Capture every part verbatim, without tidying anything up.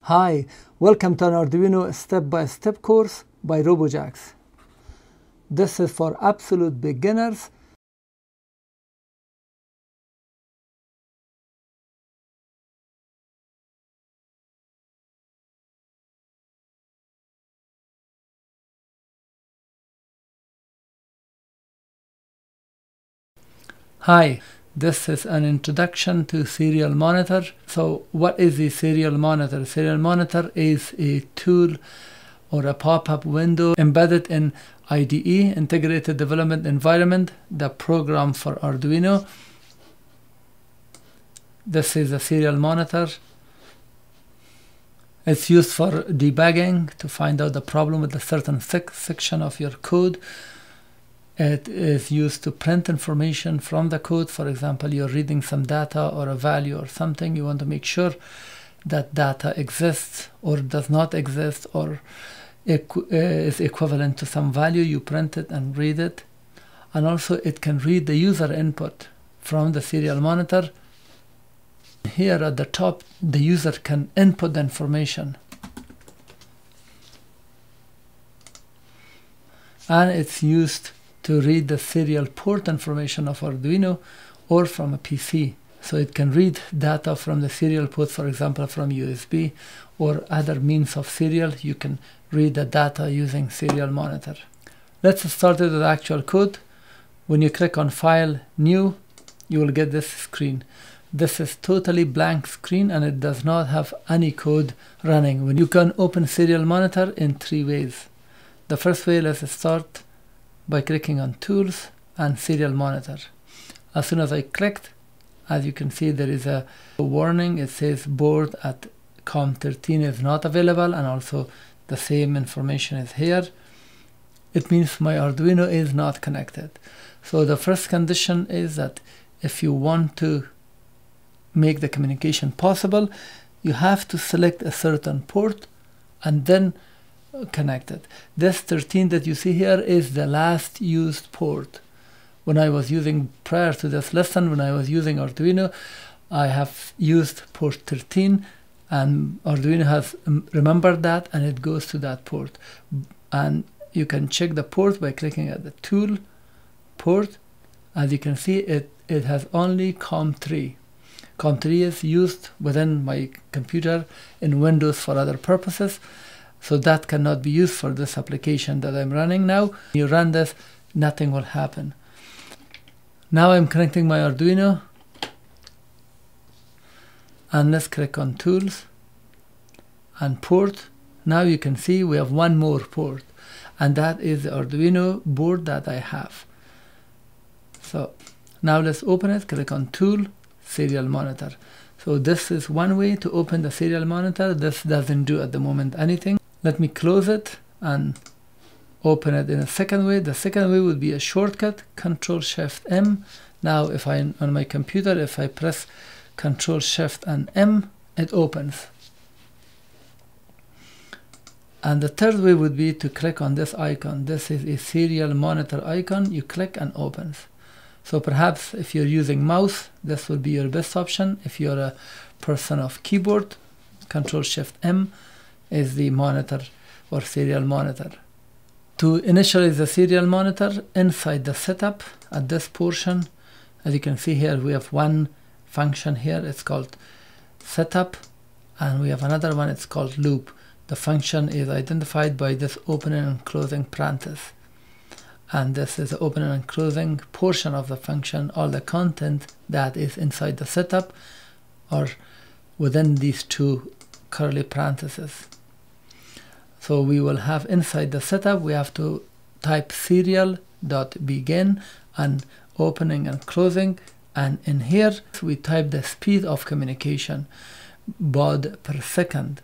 Hi, welcome to an Arduino step-by-step course by Robojax. This is for absolute beginners. Hi, this is an introduction to Serial Monitor. So what is the Serial Monitor? Serial Monitor is a tool or a pop-up window embedded in I D E, Integrated Development Environment, the program for Arduino. This is a serial monitor. It's used for debugging, to find out the problem with a certain section of your code. It is used to print information from the code. For example, you're reading some data or a value or something. You want to make sure that data exists or does not exist or equ uh, is equivalent to some value. You print it and read it. And also it can read the user input from the serial monitor. Here at the top, the user can input the information. And it's used to read the serial port information of Arduino or from a P C. So it can read data from the serial port, for example, from U S B or other means of serial. You can read the data using serial monitor. Let's start with the actual code. When you click on File, New, you will get this screen. This is totally blank screen and it does not have any code running. When you can open serial monitor in three ways. The first way, let's start by clicking on Tools and Serial Monitor. As soon as I clicked, as you can see, there is a warning. It says baud at com thirteen is not available, and also the same information is here. It means my Arduino is not connected. So the first condition is that if you want to make the communication possible, you have to select a certain port and then connect it. This thirteen that you see here is the last used port. When I was using, prior to this lesson, when I was using Arduino, I have used port thirteen, and Arduino has remembered that and it goes to that port. And you can check the port by clicking at the tool, port. As you can see, it, it has only com three. com three is used within my computer in Windows for other purposes. So that cannot be used for this application that I'm running now. When you run this, nothing will happen. Now I'm connecting my Arduino. And let's click on Tools and Port. Now you can see we have one more port. And that is the Arduino board that I have. So now let's open it. Click on Tool, Serial Monitor. So this is one way to open the serial monitor. This doesn't do at the moment anything. Let me close it and open it in a second way. The second way would be a shortcut, Control Shift M. Now if I, on my computer, if I press Control Shift and M, it opens. And the third way would be to click on this icon. This is a serial monitor icon. You click and opens. So perhaps if you're using mouse, this would be your best option. If you're a person of keyboard, Control Shift M is the monitor or serial monitor. To initialize the serial monitor, inside the setup at this portion, as you can see here, we have one function here. It's called setup, and we have another one. It's called loop. The function is identified by this opening and closing parenthesis. And this is the opening and closing portion of the function. All the content that is inside the setup are within these two curly parentheses. So we will have inside the setup, we have to type serial.begin and opening and closing. And in here, we type the speed of communication, baud per second.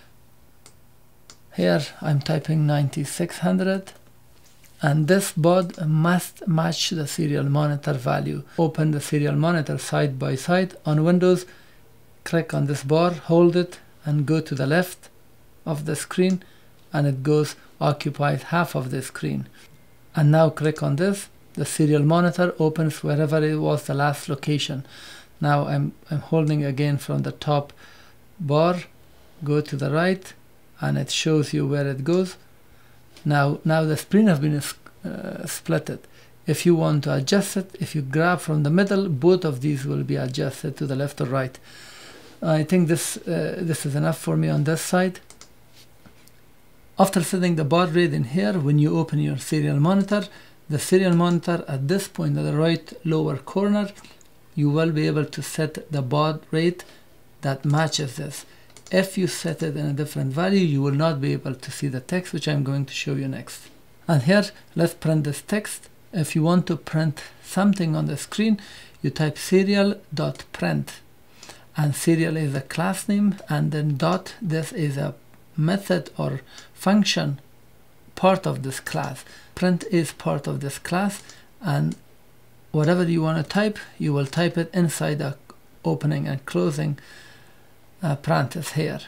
Here I'm typing ninety-six hundred. And this baud must match the serial monitor value. Open the serial monitor side by side on Windows, click on this bar, hold it, and go to the left of the screen, and it goes, occupies half of the screen. And now click on this, the serial monitor opens wherever it was the last location. Now I'm, I'm holding again from the top bar, go to the right, and it shows you where it goes. Now, now the screen has been uh, splitted. If you want to adjust it, if you grab from the middle, both of these will be adjusted to the left or right. I think this uh, this is enough for me on this side. After setting the baud rate in here, when you open your serial monitor, the serial monitor at this point at the right lower corner, you will be able to set the baud rate that matches this. If you set it in a different value, you will not be able to see the text, which I'm going to show you next. And here, let's print this text. If you want to print something on the screen, you type serial.print. And serial is a class name, and then dot, this is a method or function part of this class. Print is part of this class, and whatever you want to type, you will type it inside the opening and closing uh, parenthesis here.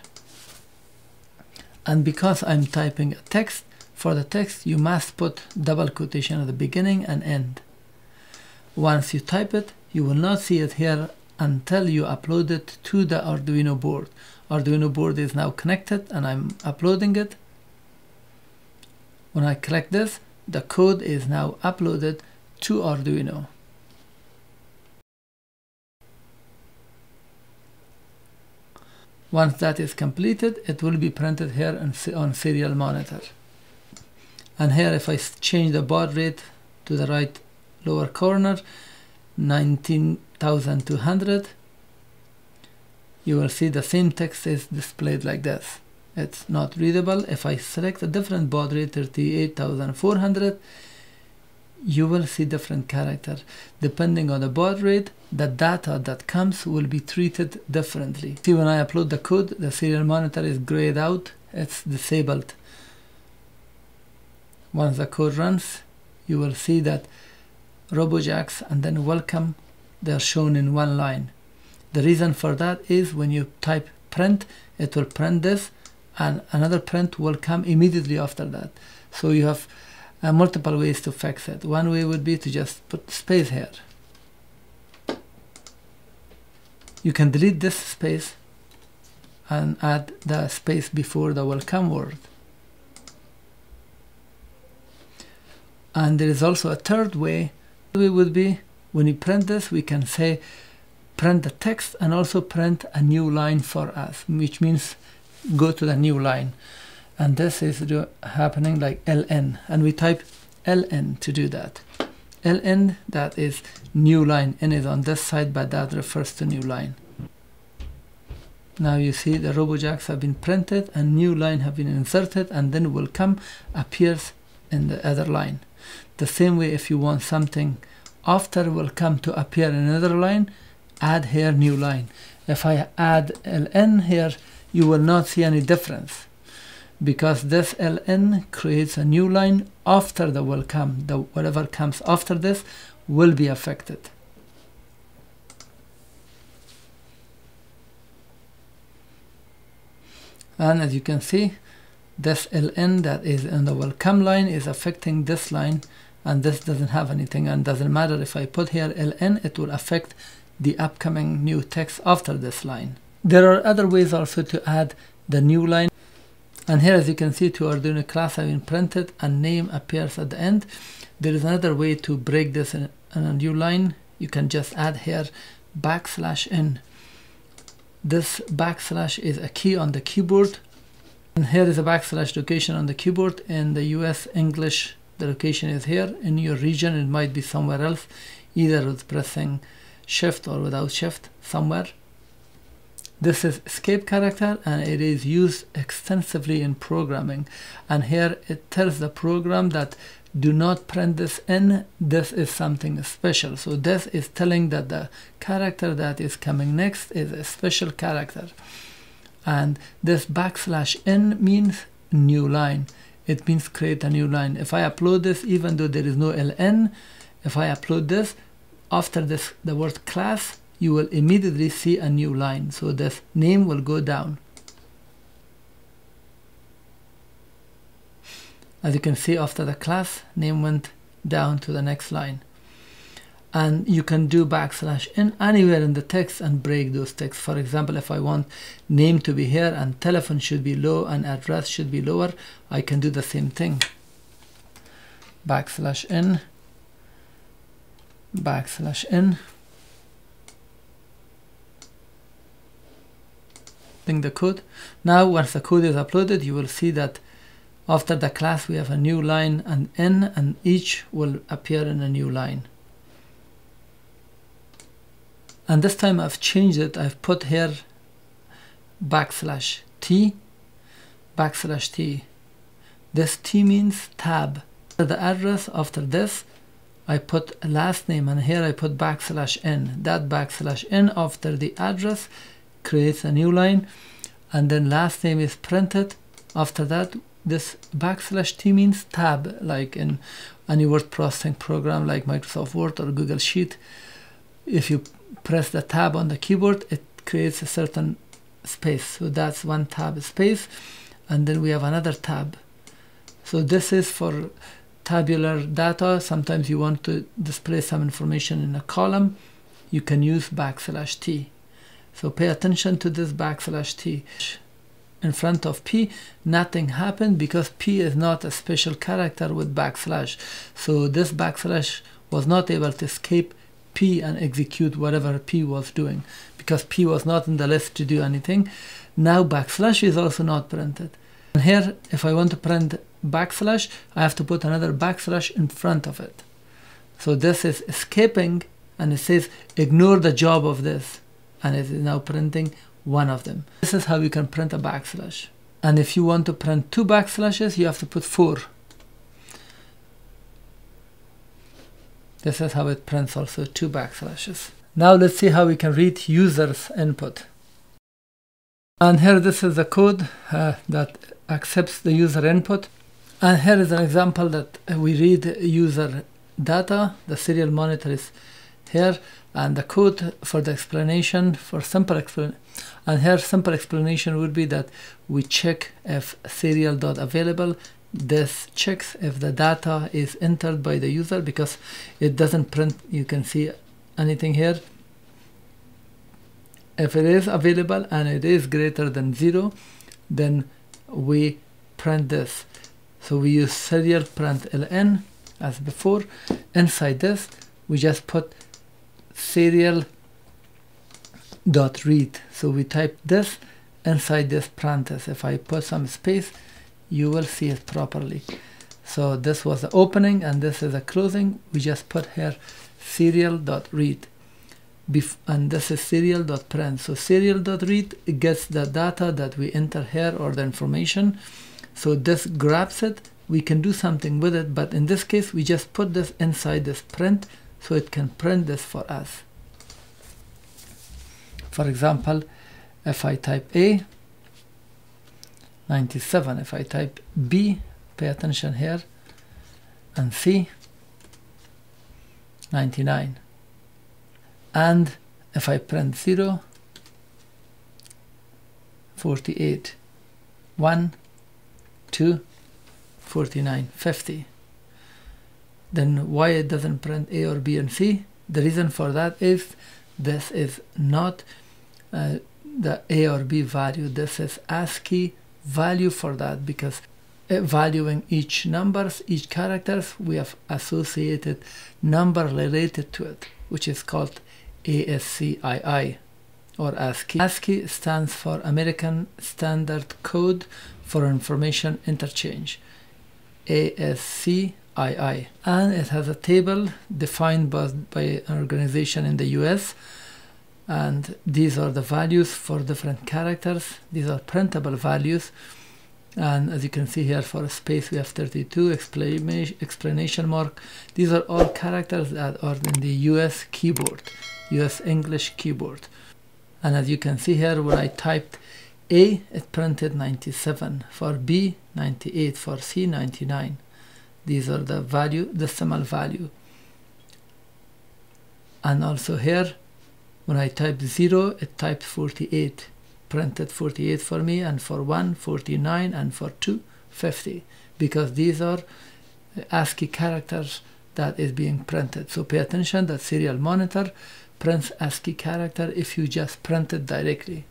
And because I'm typing a text, for the text you must put double quotation at the beginning and end. Once you type it, you will not see it here until you upload it to the Arduino board. Arduino board is now connected, and I'm uploading it. When I click this, the code is now uploaded to Arduino. Once that is completed, it will be printed here on, on serial monitor. And here, if I change the baud rate to the right lower corner, nineteen thousand two hundred, you will see the same text is displayed like this. It's not readable. If I select a different baud rate, thirty-eight thousand four hundred, you will see different character. Depending on the baud rate, the data that comes will be treated differently. See, when I upload the code, the serial monitor is grayed out. It's disabled. Once the code runs, you will see that Robojax and then welcome, they are shown in one line. The reason for that is when you type print, it will print this, and another print will come immediately after that. So you have uh, multiple ways to fix it. One way would be to just put space here. You can delete this space and add the space before the welcome word. And there is also a third way. The way would be when you print this, we can say print the text and also print a new line for us, which means go to the new line. And this is happening like L N, and we type L N to do that. L N, that is new line. N is on this side, but that refers to new line. Now you see the Robojax have been printed and new line have been inserted, and then welcome appears in the other line. The same way, if you want something after welcome to appear in another line, add here new line. If I add L N here, you will not see any difference, because this L N creates a new line after the welcome. The whatever comes after this will be affected. And as you can see, this L N that is in the welcome line is affecting this line, and this doesn't have anything, and doesn't matter if I put here L N, it will affect the upcoming new text after this line. There are other ways also to add the new line, and here as you can see, to Arduino class have been printed and name appears at the end. There is another way to break this in, in a new line. You can just add here backslash n. This backslash is a key on the keyboard, and here is a backslash location on the keyboard. In the U S English, the location is here. In your region, it might be somewhere else, either with pressing shift or without shift somewhere. This is escape character, and it is used extensively in programming, and here it tells the program that do not print this in, this is something special. So this is telling that the character that is coming next is a special character, and this backslash n means new line. It means create a new line. If I upload this, even though there is no L N, if I upload this after this the word class, you will immediately see a new line, so this name will go down. As you can see, after the class, name went down to the next line. And you can do backslash n anywhere in the text and break those texts. For example, if I want name to be here and telephone should be low and address should be lower, I can do the same thing. Backslash n, backslash n. The code. Now once the code is uploaded, you will see that after the class we have a new line and n, and each will appear in a new line. And this time I've changed it. I've put here backslash t, backslash t. This t means tab. The address after this I put a last name, and here I put backslash n. That backslash n after the address creates a new line, and then last name is printed. After that, this backslash t means tab, like in any word processing program like Microsoft Word or Google Sheet. If you press the tab on the keyboard, it creates a certain space. So that's one tab space, and then we have another tab. So this is for tabular data. Sometimes you want to display some information in a column, you can use backslash t. So pay attention to this backslash t. In front of p, nothing happened because p is not a special character with backslash. So this backslash was not able to escape p and execute whatever p was doing, because p was not in the list to do anything. Now backslash is also not printed. And here, if I want to print backslash, I have to put another backslash in front of it. So this is escaping, and it says ignore the job of this, and it is now printing one of them. This is how you can print a backslash. And if you want to print two backslashes, you have to put four. This is how it prints also two backslashes. Now let's see how we can read user's input. And here this is the code uh, that accepts the user input. And here is an example that we read user data. The serial monitor is here, and the code for the explanation, for simple explanation. And here simple explanation would be that we check if serial.available. This checks if the data is entered by the user, because it doesn't print, you can see anything here. If it is available and it is greater than zero, then we print this. So we use serial print ln as before. Inside this, we just put serial dot read. So we type this inside this parenthesis. If I put some space, you will see it properly. So this was the opening and this is the closing. We just put here serial.read, and this is serial.print. So serial.read gets the data that we enter here, or the information. So this grabs it, we can do something with it, but in this case we just put this inside this print so it can print this for us. For example, if I type A, ninety-seven, if I type B, pay attention here, and C, ninety-nine. And if I print zero, forty-eight, one, two, forty-nine, fifty. Then why it doesn't print A or B and C? The reason for that is this is not uh, the A or B value. This is ASCII value for that, because uh, valuing each numbers, each characters, we have associated number related to it, which is called ASCII or ASCII. ASCII stands for American Standard Code for Information Interchange, ASCII, and it has a table defined by, by an organization in the U S, and these are the values for different characters. These are printable values, and as you can see here, for a space we have thirty-two, explanation, explanation mark. These are all characters that are in the U S keyboard, U S English keyboard. And as you can see here, when I typed A, it printed ninety-seven, for B, ninety-eight, for C, ninety-nine. These are the value, decimal value. And also here, when I typed zero, it typed forty-eight, printed forty-eight for me, and for one, forty-nine, and for two, fifty, because these are ASCII characters that is being printed. So pay attention that serial monitor prints ASCII character if you just print it directly.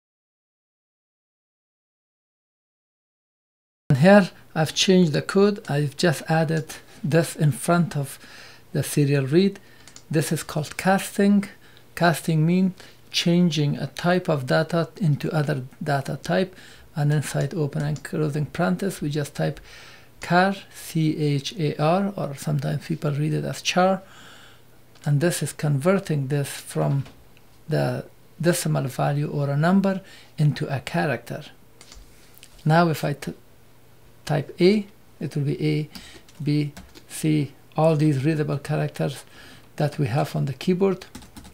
And here I've changed the code. I've just added this in front of the serial read. This is called casting. Casting means changing a type of data into other data type, and inside open and closing parenthesis we just type char, C H A R, or sometimes people read it as char, and this is converting this from the decimal value or a number into a character. Now if I t type A, it will be A, B, C, all these readable characters that we have on the keyboard,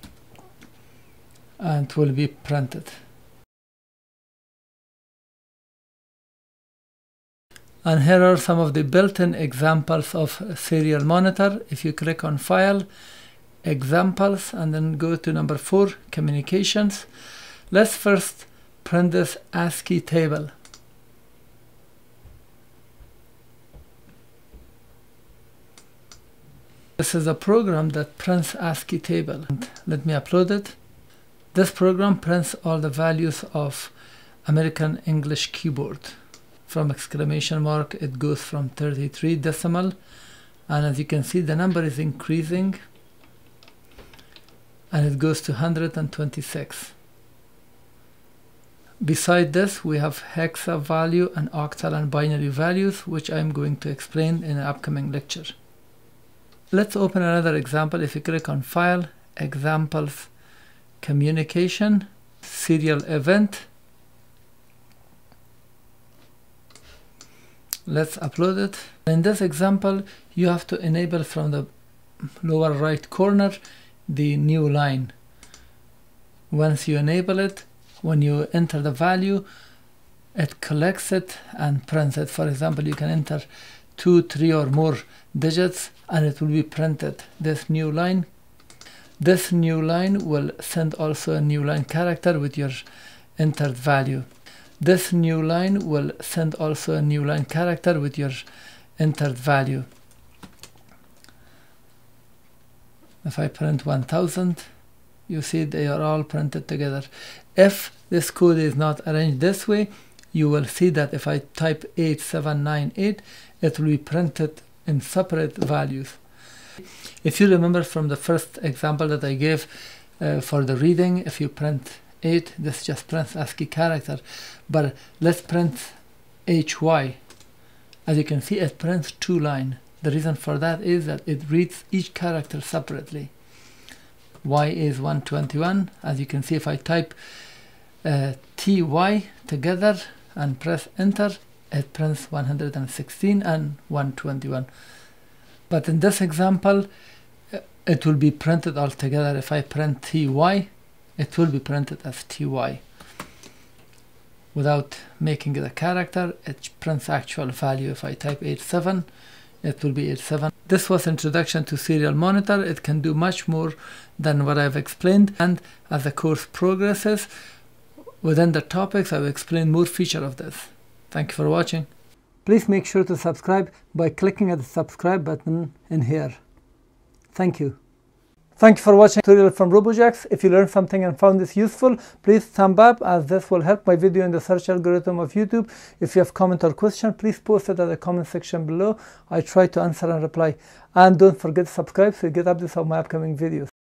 and it will be printed. And here are some of the built-in examples of serial monitor. If you click on File, Examples, and then go to number four, Communications. Let's first print this ASCII table. This is a program that prints ASCII table. And let me upload it. This program prints all the values of American English keyboard. From exclamation mark, it goes from thirty-three decimal, and as you can see, the number is increasing, and it goes to one hundred twenty-six. Beside this, we have hexa value and octal and binary values, which I'm going to explain in an upcoming lecture. Let's open another example. If you click on File, Examples, Communication, Serial Event. Let's upload it. In this example, you have to enable from the lower right corner the new line. Once you enable it, when you enter the value, it collects it and prints it. For example, you can enter two, three or more digits and it will be printed. This new line. This new line will send also a new line character with your entered value. This new line will send also a new line character with your entered value. If I print one thousand, you see they are all printed together. If this code is not arranged this way, you will see that if I type eight seven nine eight, it will be printed in separate values. If you remember from the first example that I gave uh, for the reading, if you print eight, this just prints ASCII character, but let's print H Y. As you can see, it prints two lines. The reason for that is that it reads each character separately. Y is one twenty-one. As you can see, if I type uh, T Y together and press enter, it prints one hundred sixteen and one twenty-one. But in this example, uh, it will be printed all together. If I print T Y, it will be printed as T Y. Without making it a character, it prints actual value. If I type eighty-seven, it will be eighty-seven. This was introduction to serial monitor. It can do much more than what I've explained, and as the course progresses, within the topics, I will explain more features of this. Thank you for watching. Please make sure to subscribe by clicking at the subscribe button in here. Thank you. Thank you for watching tutorial from Robojax. If you learned something and found this useful, please thumb up, as this will help my video in the search algorithm of YouTube. If you have comment or question, please post it at the comment section below. I try to answer and reply. And don't forget to subscribe so you get updates of my upcoming videos.